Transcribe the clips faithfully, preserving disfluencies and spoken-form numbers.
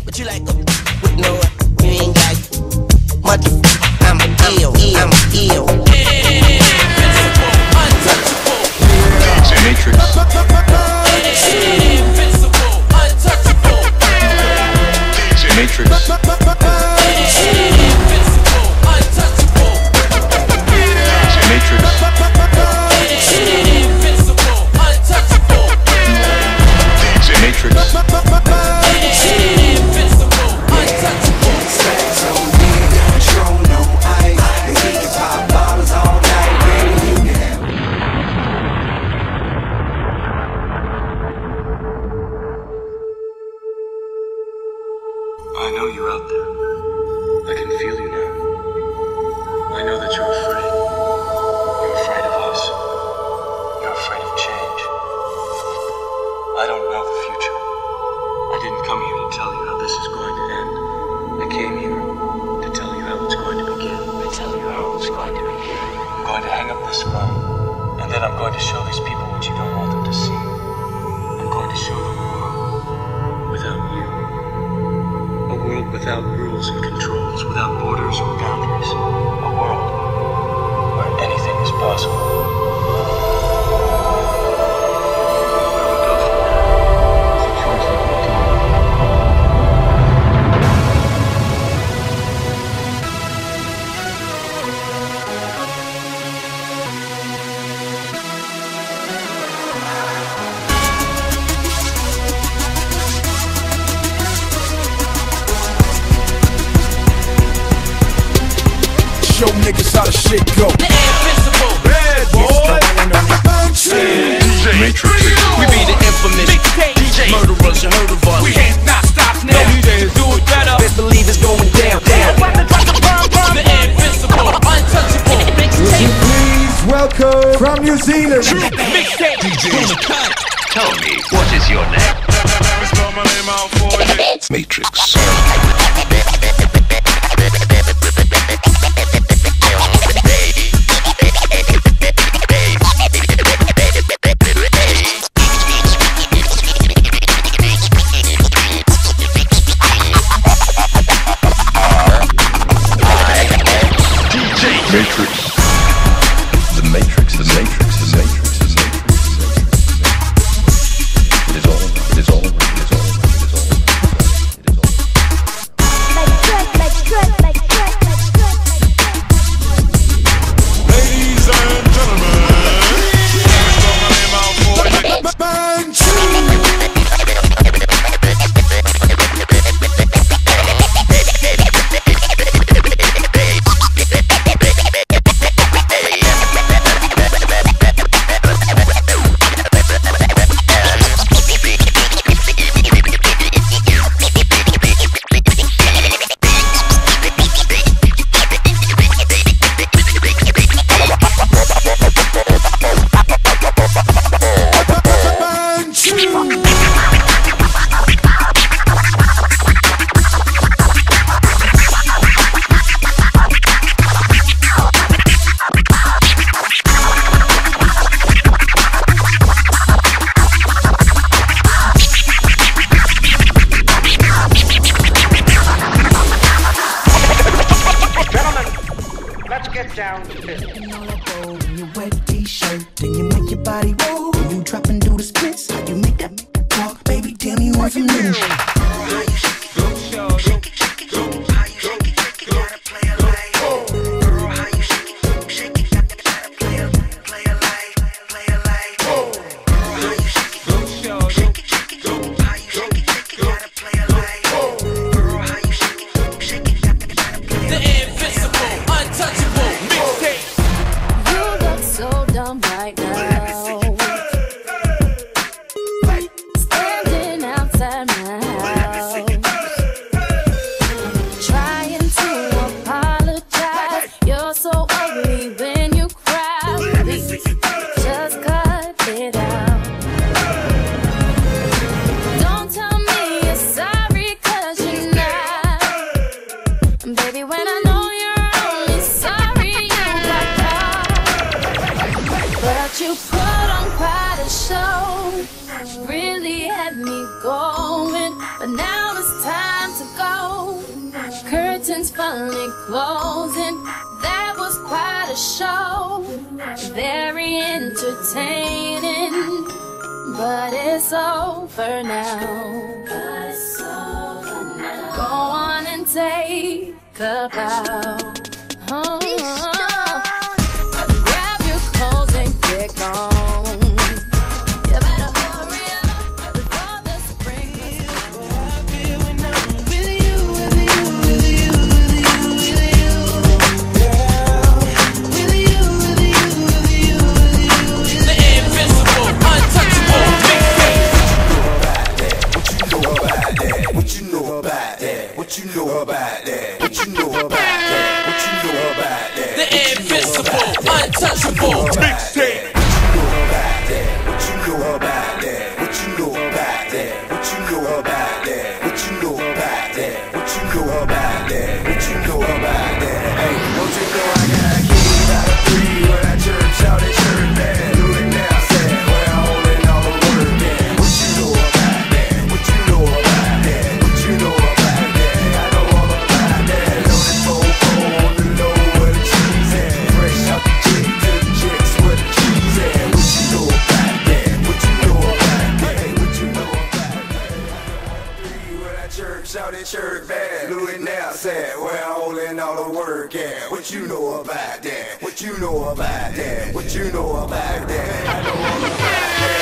but you like a with no, you ain't got much. I'm ill, I'm ill. Invincible, untouchable. Matrix. Invincible, untouchable. Matrix. Invincible, untouchable. Matrix. Invincible, untouchable. Matrix. Invincible, untouchable. Stacks on me, control no ice. And we can pop bottles all night, baby, you can have it. I know you're out there. I can feel you now. I know that you're afraid. You're afraid of us. You're afraid of change. I don't know the future. I didn't come here to tell you how this is going to end. I came here to tell you how it's going to begin. To tell you how it's going to begin. I'm going to hang up this phone, and then I'm going to show these people what you don't want them to see. I'm going to show them a world without you. A world without rules and controls, without borders or boundaries. A world where anything is possible. Where we go from now is a choice that we can make. Show niggas how the shit go. Invincible. Bad boy. Matrix. We be the infamous D J murderers. You heard of us? We can't not stop now. No, D Js do it better. Best believe it's going down, down. The invincible, untouchable mixtape. Please welcome from New Zealand. Mixtape. Tell me, what is your name? Matrix. Matrix. The Matrix, the Matrix, the Matrix, the Matrix. It is all, it is all, it is all, it is all, it is all. Ladies and gentlemen. Down to business. In your wet t-shirt, then you make your body roll. When you drop and do the splits, how you make that talk, baby? Tell me where from there. How you shake it, shake it, shake it, how you shake it, shake it, gotta play a light. Girl, how you shake it, shake it, gotta play a, play a light, play a light. Girl, how you shake it, shake it, shake it, how you shake it, shake it, gotta play a light. Girl, how you shake it, shake it, gotta play a light. The invincible, untouchable mixtape. You time to go. Curtains finally closing. That was quite a show. Very entertaining. But it's over now. But it's over now. Go on and take a bow. Oh. Grab your clothes and get gone. You better hurry up before the spring is gone. With you, with you, with you, with you, with you. With you, with you, with you, with you, with you. The invincible, untouchable mixtape. What you know about that? What you know about that? What you know about that? What you know about that? The invincible, untouchable mixtape. What you know about that? What you know about that? What you know about that? What you know about that? What you know about that? What you know about that? Hey, don't you know I got a key out of three when I church out at church, man? Do it now, say it, well, I'm holding all the word, man. What you know about that? What you know about that? What you know about that? I know all about that. Loaded fofo on the low where the cheese at. Fresh out the chick to the chicks where the cheese at. What you know about that? What you know about that? What you know about that? Three when I church out at church, man. Louis now said, well, I'm holding all the work, yeah. What you know about that? What you know about that? What you know about that? I know all about that.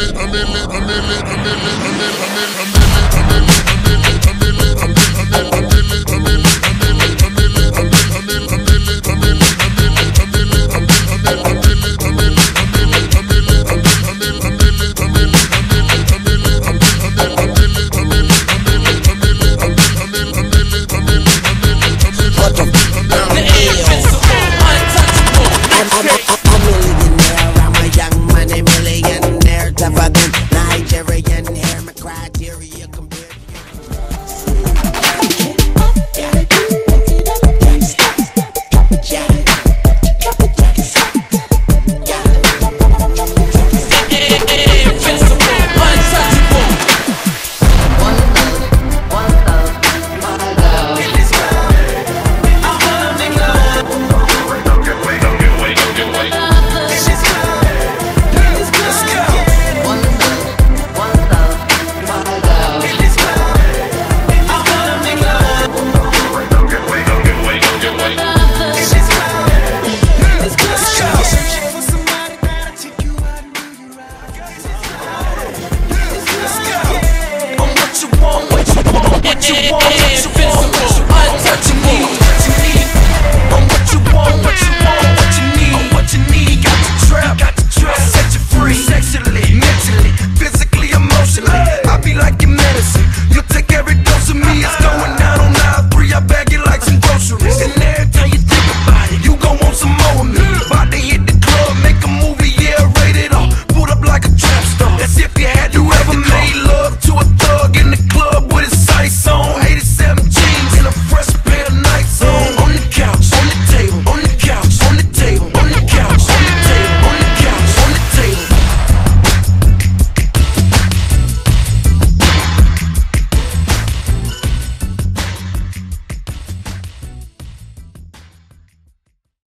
I'm